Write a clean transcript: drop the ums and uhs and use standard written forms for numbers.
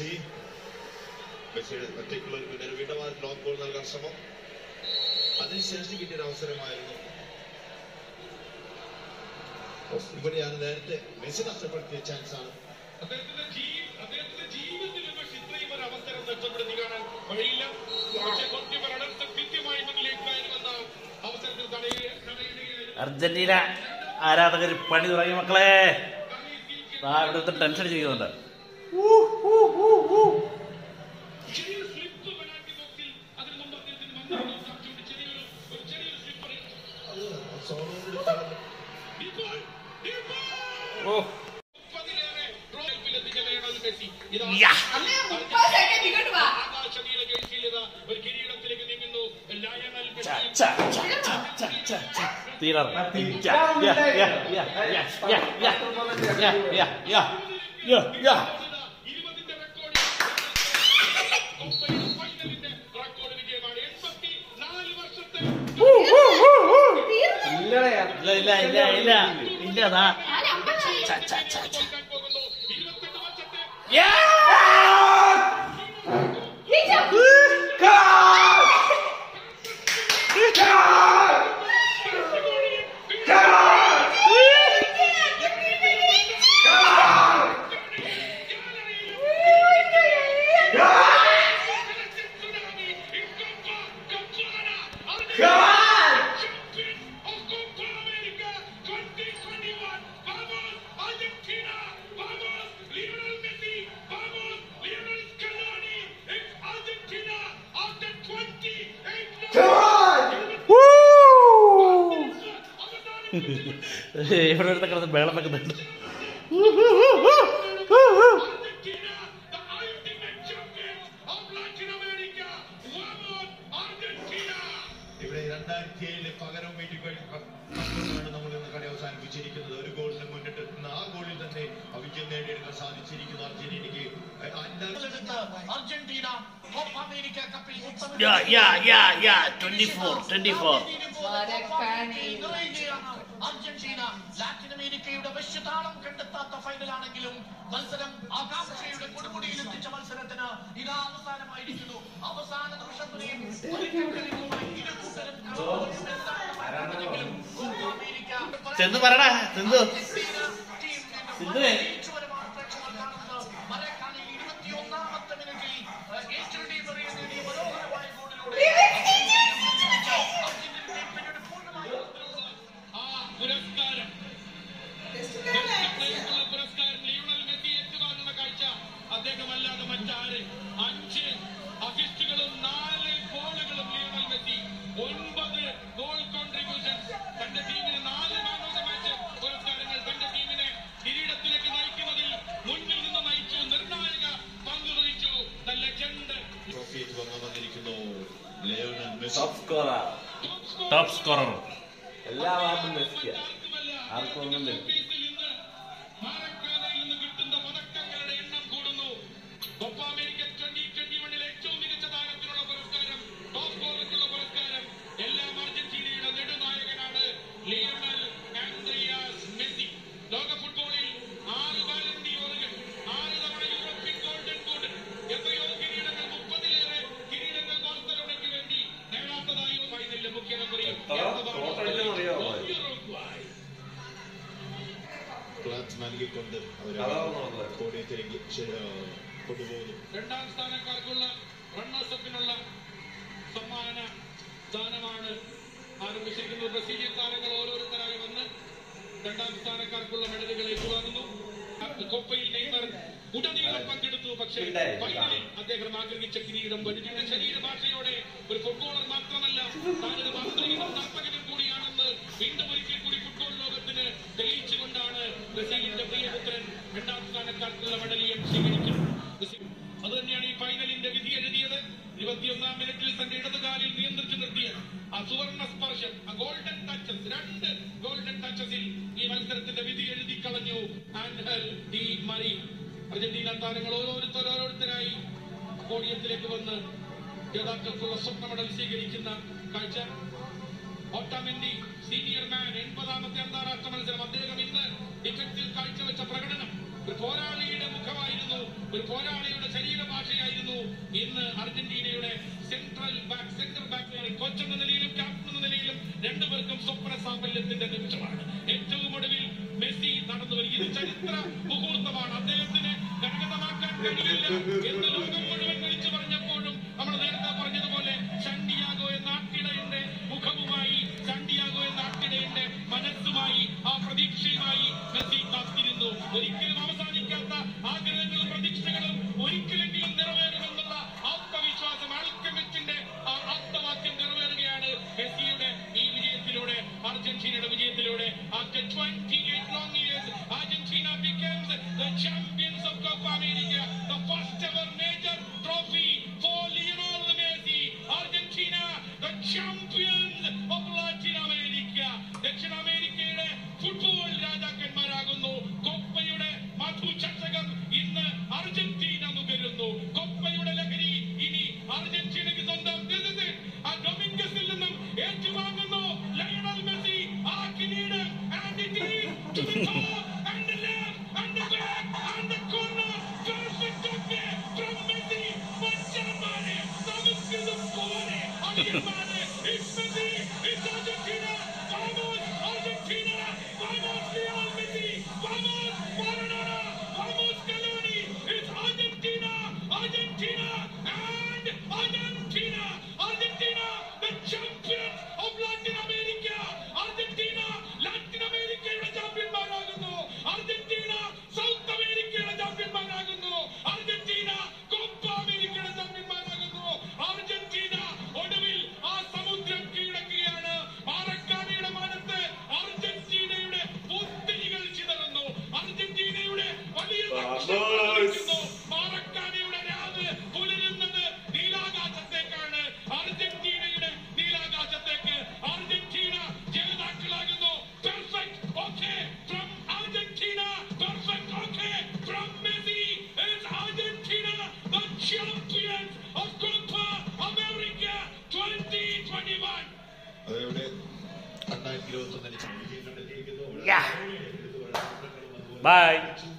മെസ്സിയുടെ ഒറ്റയ്ക്കുള്ള ഒരു വീണ്ടും ലോങ് ബോൾ നൽകാൻ ശ്രമം. അതിനുശേഷം കിട്ടിയൊരു അവസരമായിരുന്നു. ഇവിടെയാണ് നേരത്തെ മെസ്സി നഷ്ടപ്പെടുത്തിയ ചാൻസ് ആണ്. അദ്ദേഹത്തിന്റെ ജീവിതത്തിൽ ഇത്രയും ഒരു അവസരം നഷ്ടപ്പെടുത്തി കാണാൻ വഴിയില്ല. പക്ഷേ കൃത്യമായി മുന്നിലേക്ക് കയറുമെന്ന അവസരത്തിൽ അർജന്റീന ആരാധകർ പണി തുടങ്ങി മക്കളെ. ഇവിടുത്തെ ടെൻഷൻ ചെയ്യുന്നുണ്ട്. ഇവിടെ അടുത്ത കിടന്ന് ബേളം വെക്കുന്നുണ്ട്. ഇവിടെ 2007 പകരം നമ്മൾ ഇന്ന് കളി അവസാനിപ്പിച്ചിരിക്കുന്നത്. ഒരു ഗോളിന് മുന്നിട്ടെത്തുന്ന ആ ഗോളിൽ തന്നെ വിജയം നേടിയെടുക്കാൻ സാധിച്ചിരിക്കുന്നു അർജന്റീനയ്ക്ക്. അർജന്റീന കോപ്പ അമേരിക്ക കപ്പിൽ അർജന്റീന ലാറ്റിൻ അമേരിക്കയുടെ വശ്യതാളം കണ്ടെത്താത്ത ഫൈനലാണെങ്കിലും മത്സരം ആകാംക്ഷയുടെ കൊടുമുടിയിൽ എത്തിച്ച മത്സരത്തിന് ഇതാ അവസാനമായിരിക്കുന്നു. അവസാന നിമിഷം വരെയും ചെന്ന് പറടാ സിന്ധു. മരക്കാലിൽ 21ാമത്തെ മിനിറ്റിൽ നേടിയ മനോഹരമായ ഗോളിലൂടെ പുരസ്കാരം ലിയോണൽ മെസ്സി ഏറ്റുവാങ്ങുന്ന കാഴ്ച അദ്ദേഹമല്ലാതെ മറ്റാര്. 5 അസിസ്റ്റുകളും 4 ഗോളുകളും ലിയോണൽ മെസ്സി. 9 goal contributions. തന്റെ ടീമിന് 4 മാൻ ഓഫ് ദ മാച്ച് പുരസ്കാരങ്ങൾ. തന്റെ ടീമിനെ കിരീടത്തിലേക്ക് നയിക്കുന്നതിൽ മുന്നിൽ നിന്ന് നയിച്ചു. നിർണായക പങ്ക് വഹിച്ചു. ദ ലെജൻഡ് വന്നിരിക്കുന്നു ലിയോണൽ മെസ്സി. ടോപ്പ് സ്കോറർ എല്ലാ ഭാഗത്തും മെസ്സിയാ. ആർക്കും ഒന്നും കിട്ടുന്ന പതക്കങ്ങളുടെ എണ്ണം കൂടുന്നു. കോപ്പ അമേരിക്ക 2021 ഏറ്റവും മികച്ച താരത്തിനുള്ള പുരസ്കാരം, ടോപ്പ് സ്കോറർക്കുള്ള പുരസ്കാരം എല്ലാം അർജന്റീനയുടെ നെടുനായകനാണ് ലിയോണൽ ആൻഡ്രിയാസ് മെസ്സി. ലോക ഫുട്ബോളിൽ 6 ബാലൺ ഡിയോറുകൾ, 6 തവണ യൂറോപ്യൻ ഗോൾഡൻ ബൂട്ട്, എത്രയോ കിരീടങ്ങൾ, 30-ലേറെ കിരീടങ്ങൾ ബാർസലോണയ്ക്ക് വേണ്ടി നേടാത്തതായി ഫൈനലിലെ മുഖ്യ നമ്പറിൽ നൽകിക്കൊണ്ട് കോടിയത്തിലേക്ക് കൊണ്ടുപോകുന്നു. 2ാം സ്ഥാനക്കാർക്കുള്ള റണ്ണേഴ്സപ്പിനുള്ള സമ്മാന ദാനമാണ് ആരംഭിച്ചിരിക്കുന്നത്. ബ്രസീലിയൻ താരങ്ങൾ ഓരോരുത്തരായി വന്ന് 2ാം സ്ഥാനക്കാർക്കുള്ള മെഡലുകൾ ഏറ്റുവാങ്ങുന്നു. കോപ്പയിൽ നെയ്മർ ഉടനീളം പങ്കെടുത്തു. പക്ഷേ ഫൈനലിൽ അദ്ദേഹം ആഗ്രഹിച്ച കിരീടം വനിതയുടെ ശരീരഭാഷയോടെ ഒരു ഫുട്ബോളർ മാത്രമല്ല, താനൊരു മാന്ത്രികനും നർത്തകനും കൂടിയാണെന്ന് വീണ്ടും ഒരിക്കൽ കൂടി ഫുട്ബോൾ ലോകത്തിന് തെളിയിച്ചുകൊണ്ടാണ് ബ്രസീലിന്റെ പ്രിയപുത്രൻ 2ാം സ്ഥാനക്കാർക്കുള്ള മെഡലിയം സ്വീകരിക്കുന്നത്. അതുതന്നെയാണ് ഈ ഫൈനലിന്റെ വിധി എഴുതിയത്. 21ാം മിനിറ്റിൽ തന്റെ ഇടതുകാലിൽ നിയന്ത്രിച്ചു നിർത്തിയ ആ സുവർണ സ്പർശം, ആ ഗോൾഡൻ ടച്ചസ്, 2 ഗോൾഡൻ ടച്ചസിൽ ഈ മത്സരത്തിന്റെ വിധി എഴുതി കളഞ്ഞു ആൻഹൽ ഡി മരി. അർജന്റീന താരങ്ങൾ ഓരോരുത്തരായി പോഡിയത്തിലേക്ക് വന്ന് ജേതാക്കൾക്കുള്ള സ്വർണ്ണ മെഡൽ സ്വീകരിക്കുന്ന കാഴ്ച. ഓട്ടാമെന്റി സീനിയർ മാൻ, 80ാമത്തെ അന്താരാഷ്ട്ര മത്സരം. അദ്ദേഹം ഇന്ന് ഡിഫൻസിൽ കാഴ്ചവെച്ച പ്രകടനം ഒരു പോരാളിയുടെ മുഖമായിരുന്നു, ഒരു പോരാളിയുടെ ശരീരഭാഷയായിരുന്നു ഇന്ന് അർജന്റീനയുടെ സെൻട്രൽ ബാക്ക് കോച്ച് എന്ന നിലയിലും ക്യാപ്റ്റൻ എന്ന നിലയിലും രണ്ടുപേർക്കും സ്വപ്ന സാഫല്യത്തിന്റെ നിമിഷമാണ്. ഏറ്റവും ഒടുവിൽ മെസ്സി നടന്നു വരും. ഇത് ചരിത്ര മുഹൂർത്തമാണ്. അദ്ദേഹത്തിന് കരഗതമാക്കാൻ കഴിയില്ല എന്ന് ലോകം മുഴുവൻ വിളിച്ചു പറഞ്ഞപ്പോഴും നമ്മൾ നേരത്തെ പറഞ്ഞതുപോലെ സാന്റിയാഗോ എന്ന ആട്ടിടയന്റെ മുഖവുമായി, സാന്റിയാഗോ എന്ന ആട്ടിടയന്റെ മനസ്സുമായി, ആ പ്രതീക്ഷയുമായി മെസ്സി കാത്തിരുന്നു. ഒരിക്കലും അവസാനിക്കാത്ത ആഗ്രഹങ്ങളും പ്രതീക്ഷകളും ഒരിക്കലെങ്കിലും നിറവേറുമെന്നുള്ള ആത്മവിശ്വാസം, ആൽക്കമിസ്റ്റിന്റെ ആപ്തവാക്യം നിറവേറുകയാണ് മെസ്സിയുടെ ഈ വിജയത്തിലൂടെ, അർജന്റീനയുടെ വിജയത്തിലൂടെ. After 28 long years, Argentina becomes the champions of Copa America, the first ever major trophy for Lionel Messi. Argentina, the champions of Latin America. ദക്ഷിണ അമേരിക്കയുടെ ഫുട്ബോൾ രാജാക്കന്മാരാകുന്നു. കൊപ്പയുടെ മധുചഷകം ഇന്ന് അർജന്റീന നുകരുന്നു. കൊപ്പയുടെ ലഹരി ഇനി അർജന്റീനയ്ക്ക് സ്വന്തം. ഡൊമിംഗസിൽ നിന്നും ഏറ്റുവാങ്ങുന്നു ലയണൽ മെസ്സി ആ കിരീടം. And it is to the top and the left and the back and the corner. Perfect okay from Messi. മച്ചാന്മാരെ, നമുക്കിത് പോലെ അളിയന്മാരെ. It's Messi, it's Argentina. Vamos Argentina, vamos Lionel Messi, vamos Maradona, vamos Scaloni. It's Argentina, Argentina and Argentina. Argentina, the champions of Latin America. Argentina, Latin America ചാമ്പ്യന്മാരാകുന്നു. Argentina south അമേരിക്കയുടെ ചാമ്പ്യന്മാരാകുന്നു. Argentina Copa അമേരിക്കയുടെ ചാമ്പ്യന്മാരാകുന്നു. Argentina ഒടുവിൽ ആ സമുദ്രം കീഴടക്കുകയാണ്. മാറക്കാനയുടെ മാനത്ത് അർജന്റീനയുടെ പൂത്തിരികൾ ചിതറുന്നു. അർജന്റീനയുടെ വലിയ മാറക്കാനയുടെ രാവ് പുലരുന്നത് നീലാകാശത്തേക്കാണ്. അർജന്റീനയുടെ നീലാകാശത്തേക്ക്. അർജന്റീന ജേതാക്കളാകുന്നു. Perfect okay from Argentina. Perfect okay from Messi. It's Argentina, the champions of Copa America 2021. അതേപോലെ 2021 Yeah. Bye.